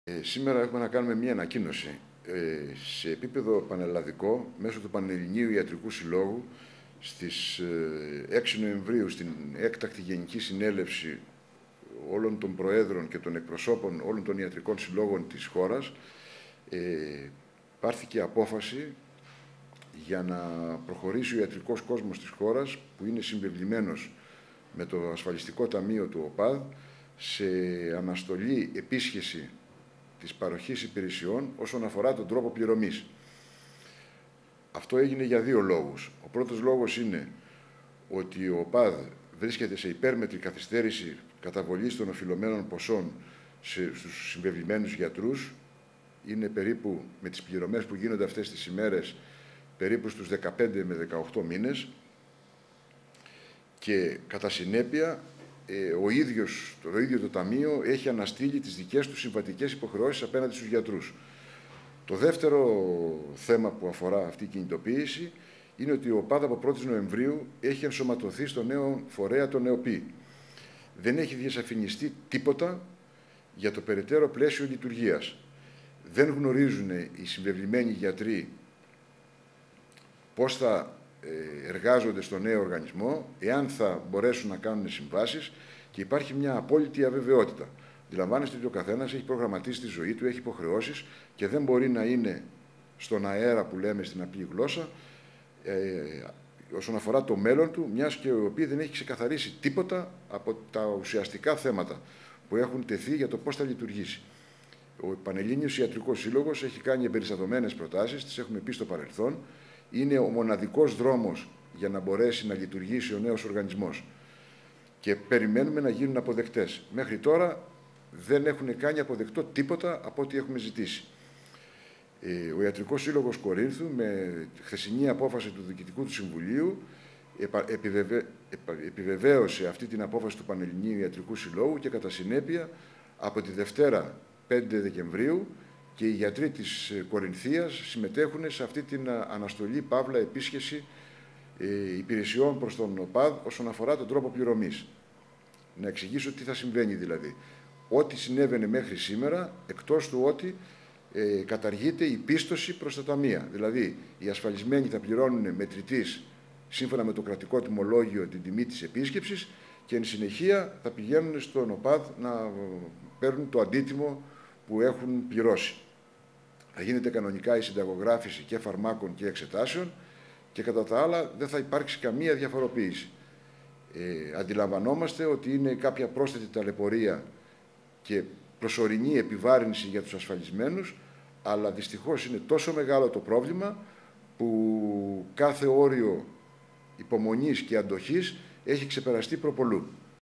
Σήμερα έχουμε να κάνουμε μία ανακοίνωση σε επίπεδο πανελλαδικό μέσω του Πανελληνίου Ιατρικού Συλλόγου στις 6 Νοεμβρίου στην έκτακτη Γενική Συνέλευση όλων των Προέδρων και των εκπροσώπων όλων των ιατρικών συλλόγων της χώρας πάρθηκε απόφαση για να προχωρήσει ο ιατρικός κόσμος της χώρας, που είναι συμβεβλημένος με το ασφαλιστικό ταμείο του ΟΠΑΔ, σε αναστολή επίσχεση της παροχής υπηρεσιών όσον αφορά τον τρόπο πληρωμής. Αυτό έγινε για δύο λόγους. Ο πρώτος λόγος είναι ότι ο ΟΠΑΔ βρίσκεται σε υπέρμετρη καθυστέρηση καταβολής των οφειλωμένων ποσών στους συμβεβλημένους γιατρούς. Είναι περίπου, με τις πληρωμές που γίνονται αυτές τις ημέρες, περίπου στους 15 με 18 μήνες, και κατά συνέπεια το ίδιο το Ταμείο έχει αναστείλει τις δικές του συμβατικές υποχρεώσεις απέναντι στους γιατρούς. Το δεύτερο θέμα που αφορά αυτή η κινητοποίηση είναι ότι ο ΟΠΑΔ από 1η Νοεμβρίου έχει ενσωματωθεί στο νέο φορέα, τον ΕΟΠΗ. Δεν έχει διασαφινιστεί τίποτα για το περαιτέρω πλαίσιο λειτουργίας. Δεν γνωρίζουν οι συμβεβλημένοι γιατροί πώς θα εργάζονται στο νέο οργανισμό, εάν θα μπορέσουν να κάνουν συμβάσεις, και υπάρχει μια απόλυτη αβεβαιότητα. Αντιλαμβάνεστε ότι ο καθένας έχει προγραμματίσει τη ζωή του, έχει υποχρεώσεις και δεν μπορεί να είναι στον αέρα, που λέμε στην απλή γλώσσα, όσον αφορά το μέλλον του, μιας και ο οποίος δεν έχει ξεκαθαρίσει τίποτα από τα ουσιαστικά θέματα που έχουν τεθεί για το πώς θα λειτουργήσει. Ο Πανελλήνιος Ιατρικός Σύλλογος έχει κάνει εμπεριστατωμένες προτάσεις, τις έχουμε πει στο παρελθόν. Είναι ο μοναδικός δρόμος για να μπορέσει να λειτουργήσει ο νέος οργανισμός. Και περιμένουμε να γίνουν αποδεκτές. Μέχρι τώρα δεν έχουν κάνει αποδεκτό τίποτα από ό,τι έχουμε ζητήσει. Ο Ιατρικός Σύλλογος Κορίνθου, με χθεσινή απόφαση του Διοικητικού του Συμβουλίου, επιβεβαίωσε αυτή την απόφαση του Πανελληνίου Ιατρικού Συλλόγου και κατά συνέπεια από τη Δευτέρα 5 Δεκεμβρίου και οι γιατροί της Κορινθίας συμμετέχουν σε αυτή την αναστολή, παύλα, επίσχεση υπηρεσιών προς τον ΟΠΑΔ όσον αφορά τον τρόπο πληρωμής. Να εξηγήσω τι θα συμβαίνει δηλαδή. Ό,τι συνέβαινε μέχρι σήμερα, εκτός του ότι καταργείται η πίστοση προς τα ταμεία. Δηλαδή, οι ασφαλισμένοι θα πληρώνουν μετρητής, σύμφωνα με το κρατικό τιμολόγιο, την τιμή της επίσκεψης και εν συνεχεία θα πηγαίνουν στον ΟΠΑΔ να παίρνουν το αντίτιμο που έχουν πληρώσει. Θα γίνεται κανονικά η συνταγογράφηση και φαρμάκων και εξετάσεων και κατά τα άλλα δεν θα υπάρξει καμία διαφοροποίηση. Αντιλαμβανόμαστε ότι είναι κάποια πρόσθετη ταλαιπωρία και προσωρινή επιβάρυνση για τους ασφαλισμένους, αλλά δυστυχώς είναι τόσο μεγάλο το πρόβλημα που κάθε όριο υπομονής και αντοχής έχει ξεπεραστεί προπολού.